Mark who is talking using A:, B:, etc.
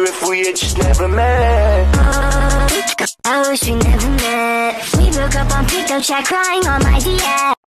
A: if we had just never met.
B: I wish we never met. We broke up on pickup chat, crying on my DM.